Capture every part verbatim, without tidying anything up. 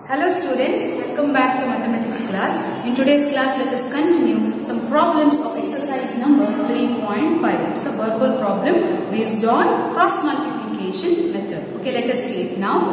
Hello students, welcome back to mathematics class. In today's class, let us continue some problems of exercise number three point five. It's a verbal problem based on cross multiplication method. Okay, let us see it now.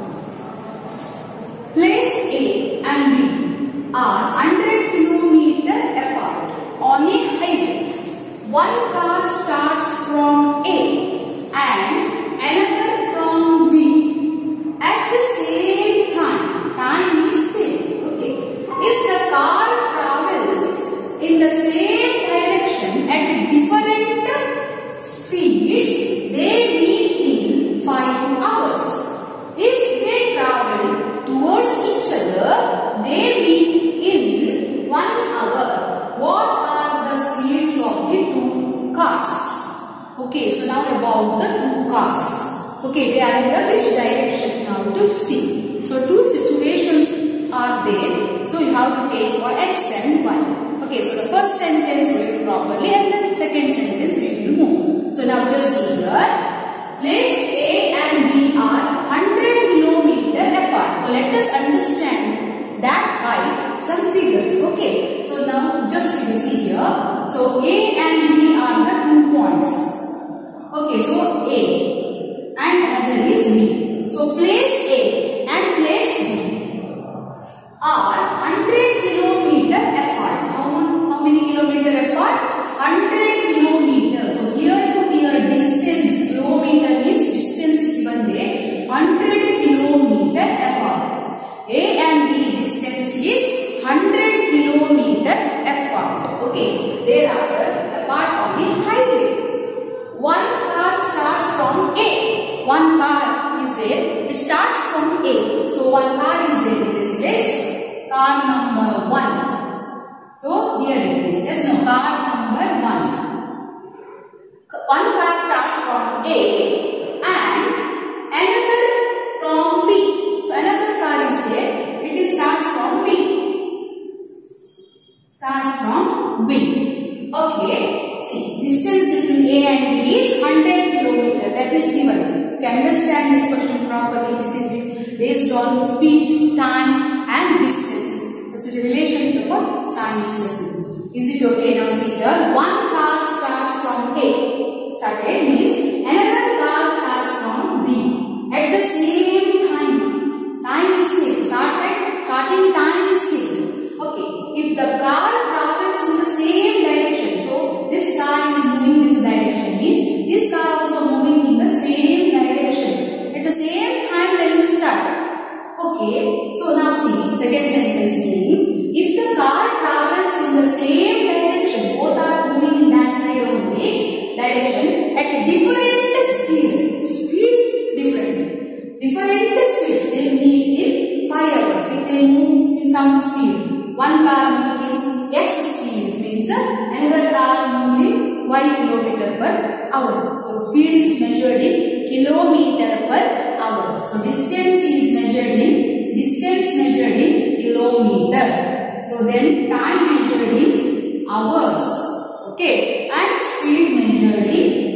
Place A and B are one hundred kilometers apart on a highway. One car starts from A and another from B at the same time. Time is same. Okay. If the car travels in the same direction at different speeds, they meet in five hours. If they travel towards each other, they meet in one hour. What are the speeds of the two cars? Okay, so now about the two cars. Okay, they are in the which direction now to see. So two situations are there. So you have to take for x and y. Okay, so the first sentence read properly and then second sentence read will move. So now just see here. Place A and B are one hundred kilometers apart. So let us understand that by some figures. Okay, so now just you will see here. So A and B are the two points. Okay, so A and another is B. So place A and place B are one hundred kilometers apart. How, how many kilometers apart? one hundred kilometers. So here to here distance, kilometer means distance given there, one hundred kilometers apart. A and B distance is one hundred kilometers apart. Okay, thereafter apart on the highway. One car starts from A. One car is there. It starts from A. So one car is there in this place. Car number one. So here it is. Yes, no. Car number one. One car starts from A and another from B. So another car is there. It is starts from B. Starts from B. Okay. See, distance between A and B is one hundred kilometers. That is given. You can understand this question properly. This is based on speed, time and distance. This is the relation of science lesson. Is it okay? Now see here. One car starts from A. Started means another car starts from B. At the same time. Time is same. Started, starting time is same. Okay. If the car travels in the same direction, so this car is moving this direction, means this car also moving in the same direction. At the same time they will start. Okay, so now see, second sentence meaning, if the car travels in the same direction, both are moving in that side only, direction, at different speed, speeds different, different speeds, they meet in five hours. If they move in some speed, one car moves in x speed, means another car moves in y kilometer per hour. So speed is measured in kilometer per hour. So distance is measured in distance measured in kilometer. So then time measured in hours. Okay, and speed measured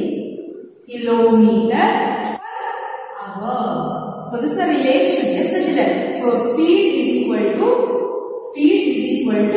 in kilometer per hour. So this is a relation. Yes, the children. So speed is equal to speed is equal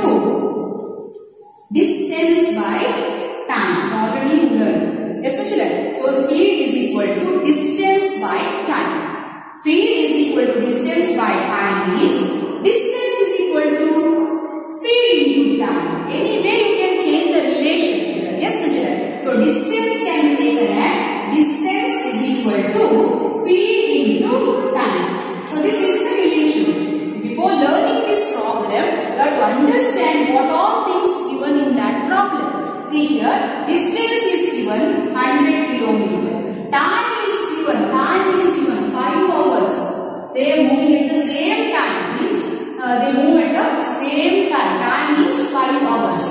to distance by time. So already you learned. Yes, the children. So speed is equal to distance by time. Speed is equal to distance by time means distance is equal to speed into time. Anyway, you can change the relation here. Yes, the children. So distance can be taken as distance is equal to speed into time. So this is the relation. Before learning this problem, you have to understand what all things given in that problem. See here, distance is given one hundred kilometers. Time is given, time is given five hours. They are moving at the same time, means uh, they move at the same time. Time is five hours.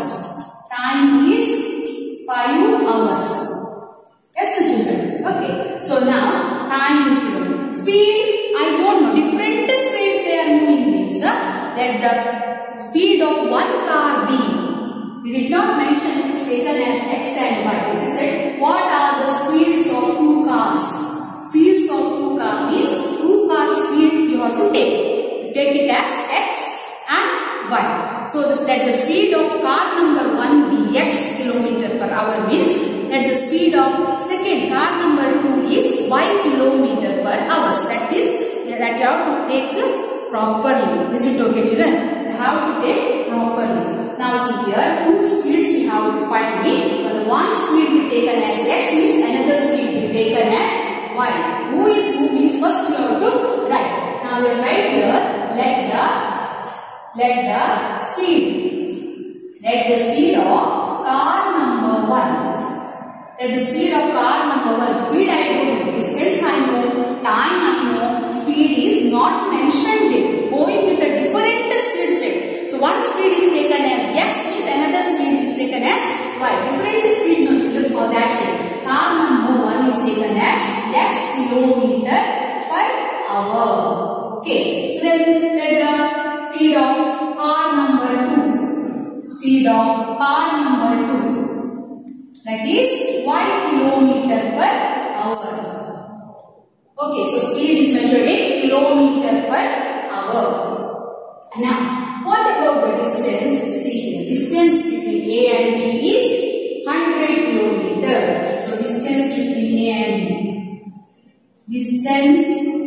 Time is five hours. Yes, the children. Okay. So now time is given. Speed, I don't know. Different speeds they are moving means uh, that the speed of one car B. We did not mention it's taken as x and y. This is said what are the speeds of two cars? Speeds of two cars means two cars speed you have to take. take it as x and y. So let the speed of car number one be x kilometer per hour means let the speed of second car number two is y kilometer per hour. So that is that you have to take properly. Is it okay, children? You have to take properly. Now see here, two speeds we have to find it. The one speed be taken as x means another speed be taken as y. Who is who means first you have to write. Now we write here, let the let the speed let the speed of car number one. Let the speed of car number one. Speed I know, distance I know, time I know. Speed is not mentioned there. Going with a different speed set. So one speed is taken as x means another speed is taken as y. Different speed no children for that set. Car number one is taken as x kilometer per hour. Okay. So then let the speed of car number two. Speed of car number two. That is y kilometer per hour. Okay, so speed is measured in kilometer per hour. Now, what about the distance? See, the distance between A and B is one hundred kilometers. So distance between A and B. Distance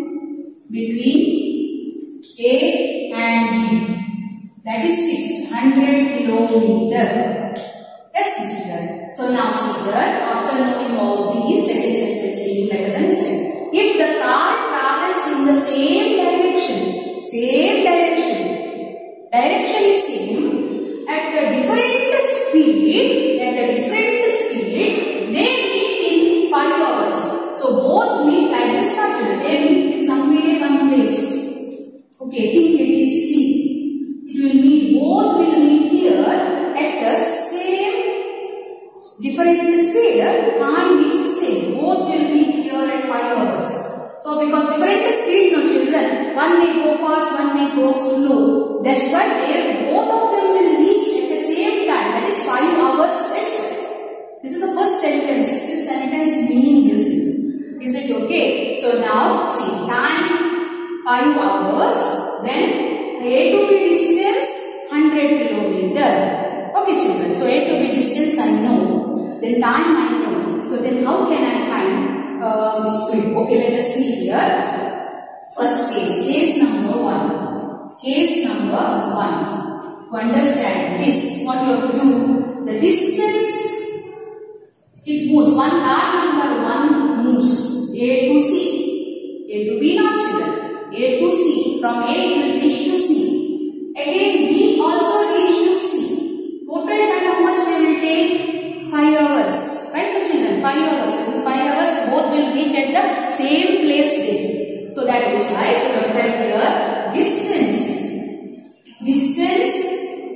between A and B. That is fixed. one hundred kilometers. Yes, teacher. So now see here, after knowing all these, second sentence saying let us understand. If the car travels in the same direction, same direction, direction is same, at a different speed, at a different speed, they meet in five hours. So both meet like this structure. They meet in somewhere, one place. Okay, think it is C. It will meet, both will meet here at the same different speed. Time is same. Both will reach here at five hours. So because different speed, no children, one may go fast, one may go slow. That's why they both of them will reach at the same time. That is five hours itself. This is the first sentence. This sentence meaning this is. Is it okay? So now see time five hours. Then A to B distance one hundred kilometers. Okay, children. So A to B distance I know. Then time I know. So then how can I find um, speed? Okay, let us see here. First case, case number one. Case number one. To understand this, what you have to do, the distance it moves. One car number one moves A to C. A to B not children. A to C. From A it will reach to C. Again B also reach to C. Total time how much they will take? five hours. Right children? five hours. In five hours both will reach at the same place there. So that is right. So write here distance. Distance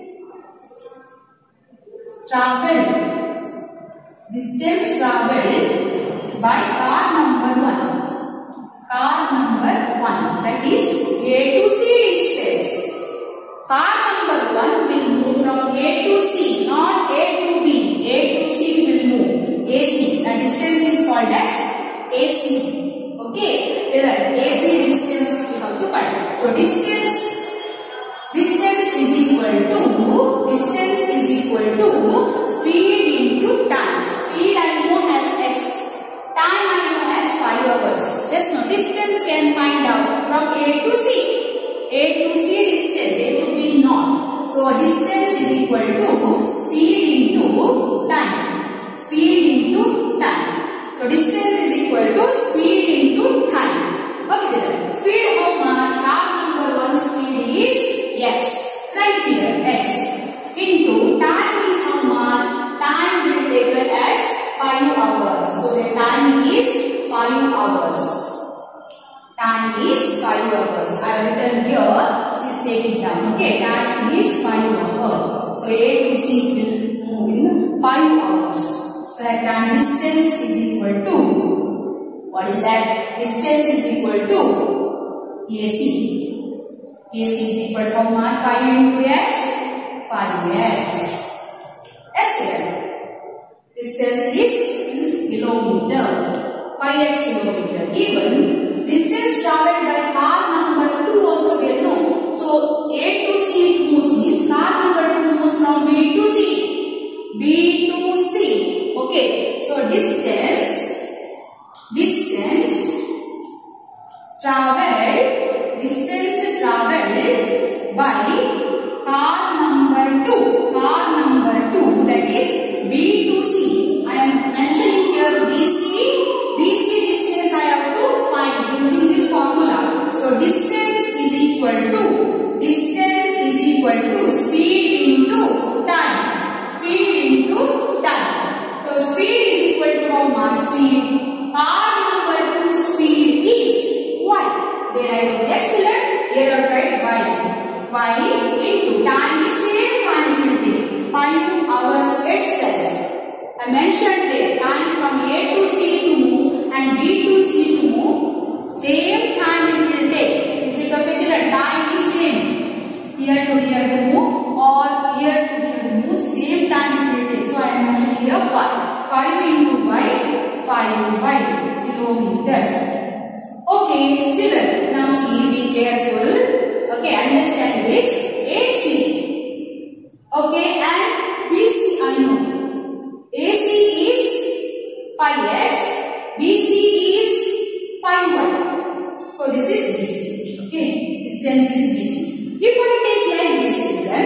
traveled. Distance traveled by car number one. Car number one. That is A to C distance. Car number one will move from A to C, not A to B. A to C will move. A C. The distance is called as A C. Okay. Children, A C distance you have to find. So distance, distance is equal to, distance is equal to speed into time. Speed I know as x. Time I know as five hours. Yes, no. Distance can find out from A to C. A to C distance, A to B not. So distance is equal to speed into time. Speed into time. So distance is equal to speed into time. Okay then. Speed of mass car number one speed is x. Right here x. Into time is how much? Time will be taken as five hours. So the time is five hours. Time is five hours. I have written here. Please take it down. Okay. Time is five hours. So A to C will move in five hours. So that time distance is equal to. What is that? Distance is equal to A C. A C is equal to how much? five into x? five x. Yes, sir. Distance is in kilometer. five x kilometer. Even distance traveled by car number two also we know. equal to, distance is equal to speed into time. Speed into time. So speed is equal to how much? Speed. Car number two speed is y. There I wrote x left, here I write y. Y into time is same time it will take. five hours itself. I mentioned there time from A to C to move and B to C to move. Same time it will take. Is it okay children? Time is same. Here to here to move or here to here to move. Same time it will take. So I mentioned here five. five into y. five y kilometer. Okay children. Now see, be careful. Okay, understand this. A C. Okay, and B C I know. A C is pi x. B C is pi y. So this is B C. Okay, distance is B C. If I take like this children,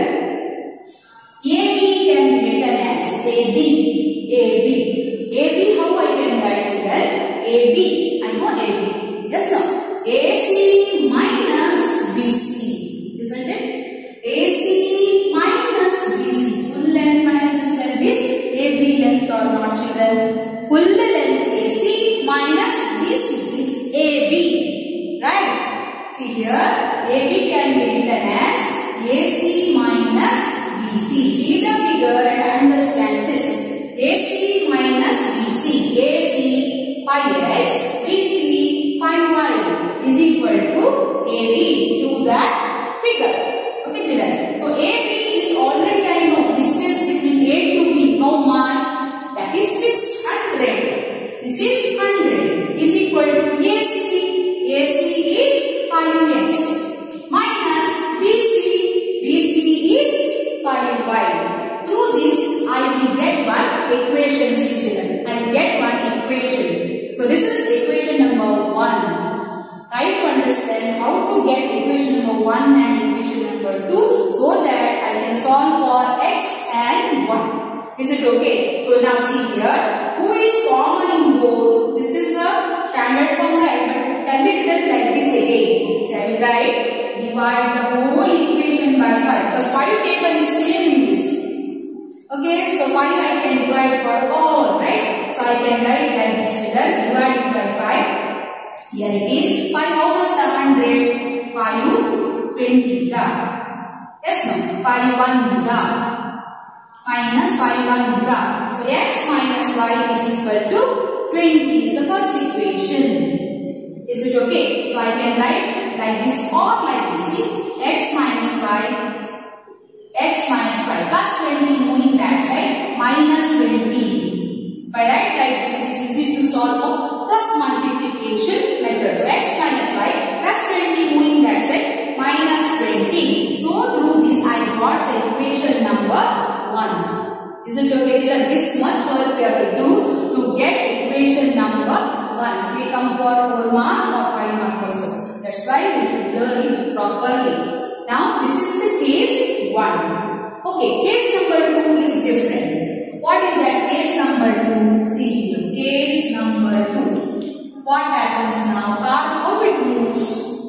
A B can be written as A B. A B. A B how I can write children? A B. I know A B. Yes no? A C minus B C. Isn't it? A C minus B C. Full length minus this length is A B length or not children? Full length A C minus B C is A B. Right? See here, A B can be written as A C minus B C. See the figure and understand this. A C minus B C. A C pi x, B C pi y is equal to A B. To that figure. Okay children. So A B is already I know distance between A to B. How much? That is fixed one hundred. This is one hundred is equal to A C. A C is five x minus B C. B C is five y. Through this I will get one equation children. I get one equation. So this is equation number one. Try to understand how to get equation number one and equation number two so that I can solve for x and y. Is it okay? So now see here, who is common in both? This is a standard form, right? But can be written like this again. So I will write, divide the whole equation by five because five table is same in this. Okay, so five I can divide for all, right? So I can write like this, divide it by five. Here it is. five how much the one hundred? five twenties are. Yes no? five ones are. Minus five ones are. So x minus y is equal to twenty is the first equation. Is it okay? So I can write like this or like this. See? X minus y. X minus y plus twenty moving that side. Minus twenty. If I write like this, it is easy to solve for cross multiplication method. So x minus y plus twenty moving that side minus twenty. So through this I got the equation number one. Is it okay children? This much work we have to do to get equation number one. We come for four mark or five mark also. That's why we should learn it properly. Now this is the case one. Okay, case number two is different. What is that case number two? See here. Case number two. What happens now? Car, how it moves?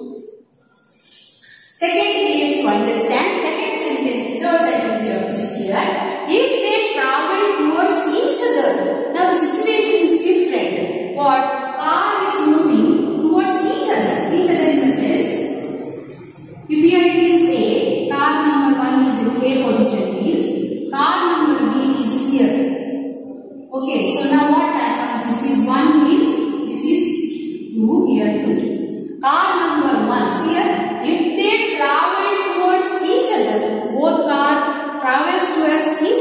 Second case to understand. Second sentence, third sentence you have to see here. If they travel towards each other, now the situation is different. What? Car is moving towards each other. Each other in the sense, if here it is A, car number one is in A position is, car number B is here. Okay, so now what happens? This is one means, this is two, here two. Car number one, here, if they travel towards each other, both car travels towards each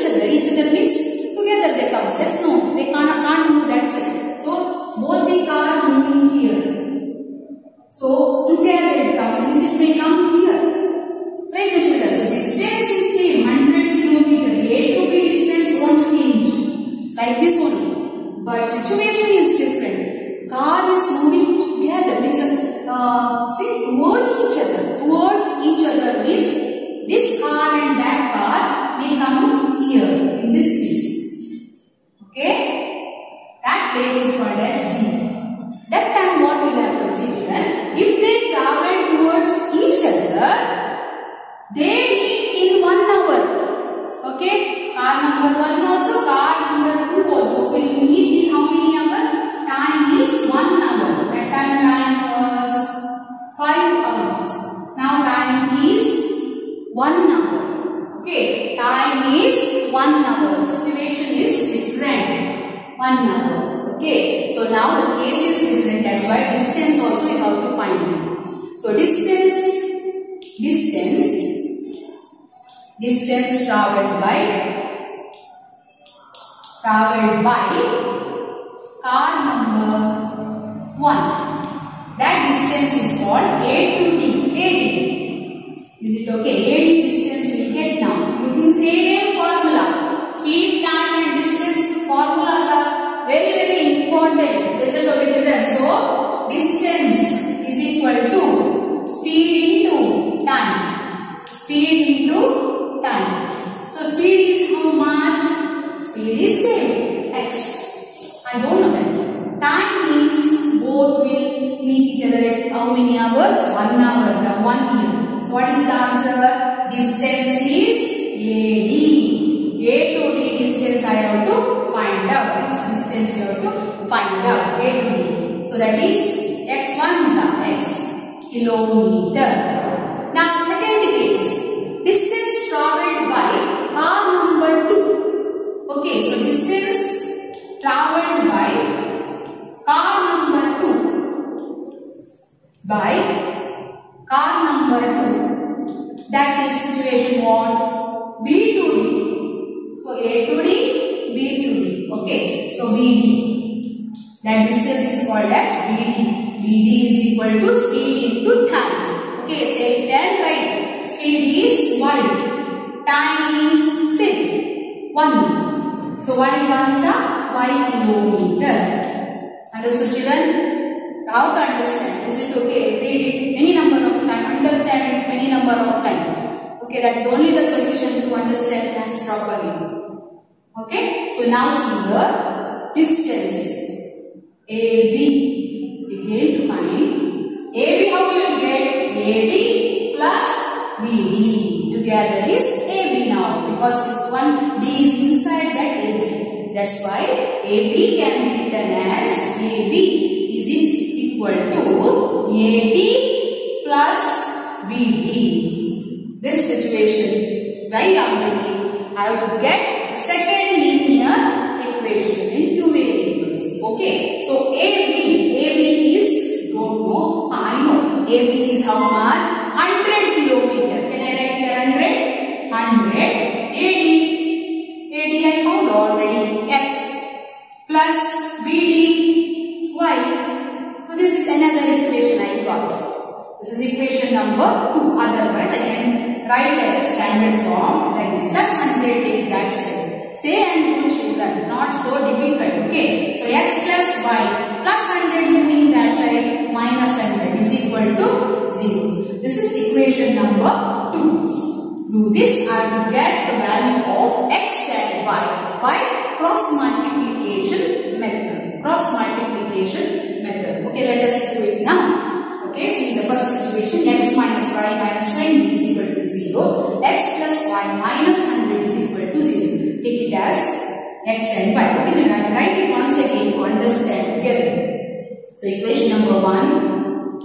they meet in one hour. Okay, car number one also, car number two also will meet in how many hours? Time is one hour. That time time was five hours. Now time is one hour. Okay, time is one hour. Situation is different. One hour. Okay, so now the case is different. That's why distance also we have to find. So distance, distance, distance traveled by, traveled by car number one. That distance is called A to D. A D. Is it okay? A D distance we get now using same formula. Speed, time and distance formulas are very very important. Isn't it okay children? So distance is equal to speed into time. Speed into time. So speed is how much? Speed is same. X. I don't know that. Time is both will meet each other at how many hours? One hour. Now one year. So what is the answer? Distance is A D. A to D distance I have to find out. This distance you have to find out. A to D. So that is X one is X kilometer. Now second case. Distance traveled by car number two. Okay, so distance traveled by car number two. By car number two. That is situation what? B to D. So A to D, B to D. Okay, so B D. That distance is called as B D. B D is equal to speed into time. Okay, say it and write. Speed is y. Time is six. one. So what is answer? Y kilometer. Understood children? How to understand? Is it okay? Read it any number of time. Understand it any number of time. Okay, that is only the solution to understand maths properly. Okay, so now see the distance A B. We came to find A B. How we will get? A D plus B D together is A B now, because this one D is inside that A B. That's why A B can be written as A B is equal to A D plus B D. This situation, why I am taking, I have to get the second linear equation in two variables. Okay, so A B, A B is, don't know, I know. A B is how much? one hundred kilometer. Can I write here one hundred? one hundred. A D, A D I found already. X plus B D, Y. So this is another equation I got. This is equation number two. Otherwise I can write as standard form like this. Plus one hundred, take that side. Say and do children, not so difficult. Okay. So X plus Y plus one hundred moving that side, minus one hundred is equal to zero. This is equation number two. Through this I will get the value of X and Y by cross multiplication method. Cross multiplication method. Okay, let us do it now. Okay, see the first situation, X minus Y minus twenty is equal to zero. X plus Y minus one hundred is equal to zero. Take it as X and Y. Okay, so I will write it once again to understand together. So equation number one.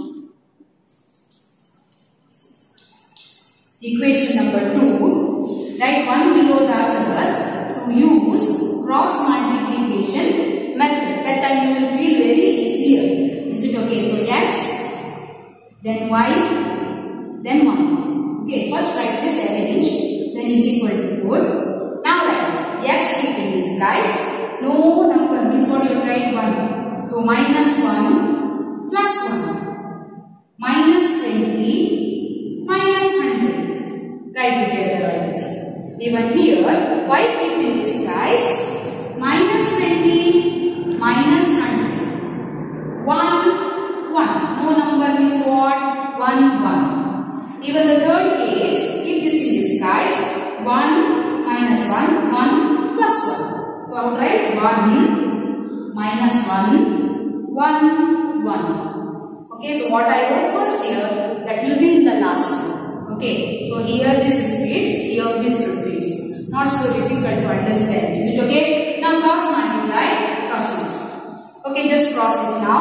Equation number two. Write one below the other to use cross multiplication method. That time you will feel very easier. Is it okay? So X, then Y, then one. Okay, first write this arrange, then is equal to four. Now write X keep in this guys. No number means what you write one. So minus one plus one. Minus twenty minus one hundred. Write together like this. Even here, Y keep in this guys. Minus twenty minus one hundred. one, one. No number means what? one, one. Even the third case, keep this in this guys. one minus one, one plus one. So I will write one minus one, one, one. Okay, so what I wrote first here, that will be in the last year. Okay, so here this repeats, here this repeats. Not so difficult to understand. Is it okay? Now cross multiply, cross it. Okay, just cross it now.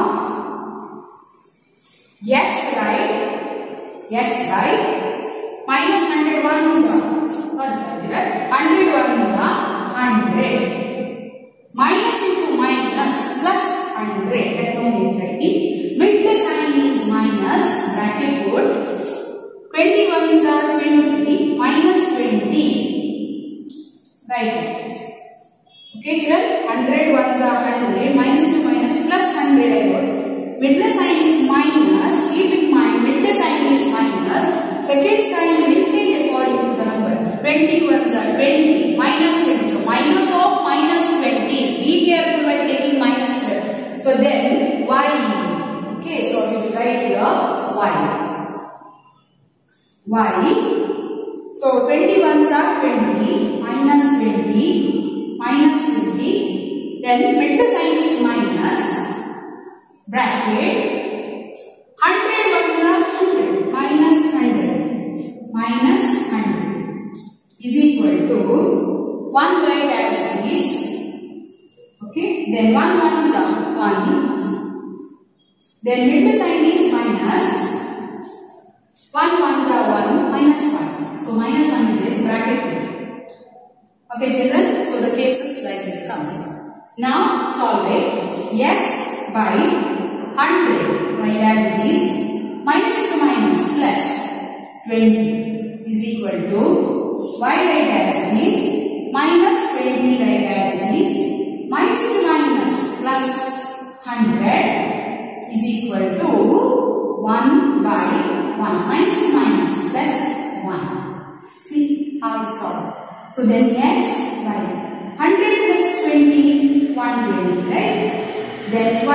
X right, X right, minus one hundred ones are, sorry, one hundred ones are one hundred. Minus into minus plus one hundred, that no need writing. Middle sign is minus, bracket put. twenty ones are twenty, minus twenty. Right, guys. Okay, here one hundred ones are one hundred, minus into minus plus one hundred I got. Middle sign is minus, keep in mind, middle sign is minus. Second sign will change according to the number. twenty ones are twenty, minus twenty. So minus of minus twenty. Be careful when taking minus twelve. So then y. Okay, so we will write here y. Y. So twenty ones are twenty, minus twenty, minus twenty. Then middle sign is minus, bracket. one hundred ones are one hundred, minus one hundred, minus one hundred is equal to one right as it is. Okay, then one ones are one. Then middle sign is minus. one ones are one, minus one. So minus one is this, bracket here. Okay children, so the cases like this comes. Now solve it. X by one hundred, right as it is, minus into minus plus twenty is equal to y right as it is, minus twenty right as it is, minus into minus plus one hundred is equal to one by one, minus to minus plus one. See how it's solved. So then x by one hundred plus twenty, one hundred twenty, right? Then y,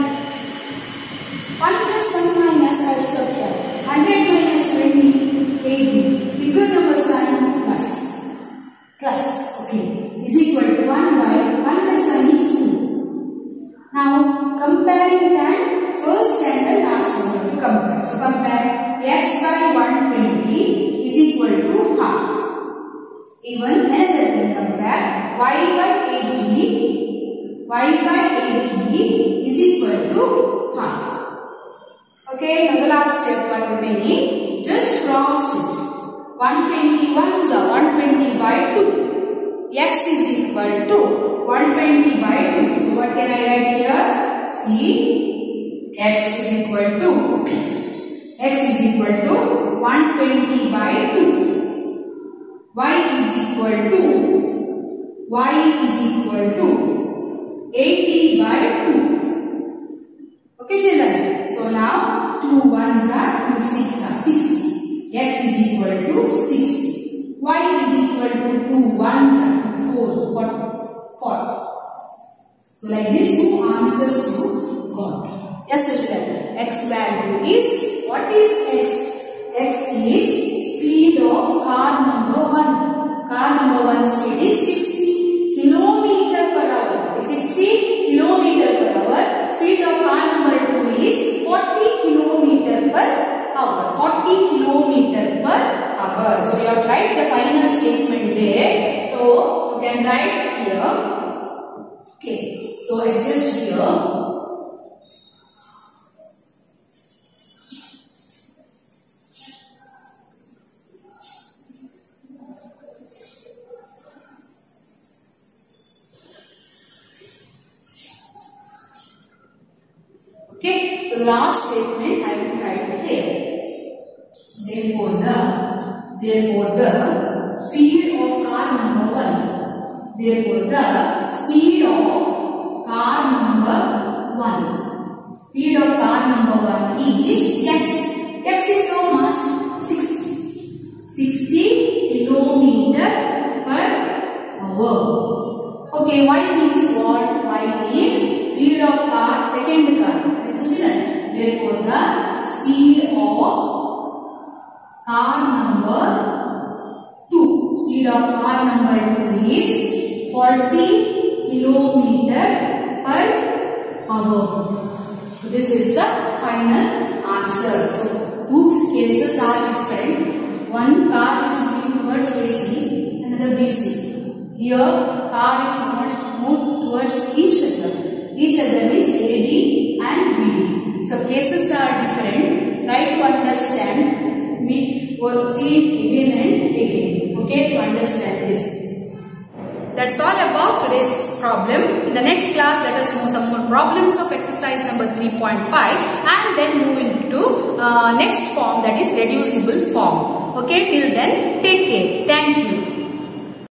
one plus one minus, I will subtract. one hundred minus twenty, eighty. Bigger number sign plus. Plus, okay, is equal to one by one plus one is two. Now comparing that first and the last one to compare. So compare x by one hundred twenty is equal to half. Even another thing, compare y by eighty. Y by eighty is equal to half. Okay, now the last step one remaining. Just cross it. one hundred twenty-one is one hundred twenty by two. X is equal to one hundred twenty by two. So what can I write here? See, x is equal to x is equal to one hundred twenty by two. Y is equal to y is equal to eighty by two. Okay children. So now two ones are two six are sixty. X is equal to sixty. Y is equal to two ones are two fours, forty. So like this two answers you got. Yes children. X value is, what is X? X is speed of car number one. Car number one speed is sixty kilometer per hour. sixty kilometer per hour. Speed of car number two is forty kilometer per hour. forty kilometer per hour. So you have to write the final statement there. So you can write here. Okay. So adjust here. Okay, so the last statement I will write here. Therefore the therefore the speed of car number one. Therefore the speed of car number one. Speed of car number one is x. X is how much? sixty. sixty kilometer per hour. Okay, y means what? Y means speed of car, second car. Therefore, the speed of car number two. Speed of car number two is forty kilometer per hour. So this is the final answer. So two cases are different. Here car is moved, moved towards each other. Each other means A D and B D. So cases are different. Try to understand. Me or see again and again. Okay, to understand this. That's all about today's problem. In the next class, let us know some more problems of exercise number three point five and then move into uh, next form, that is reducible form. Okay, till then, take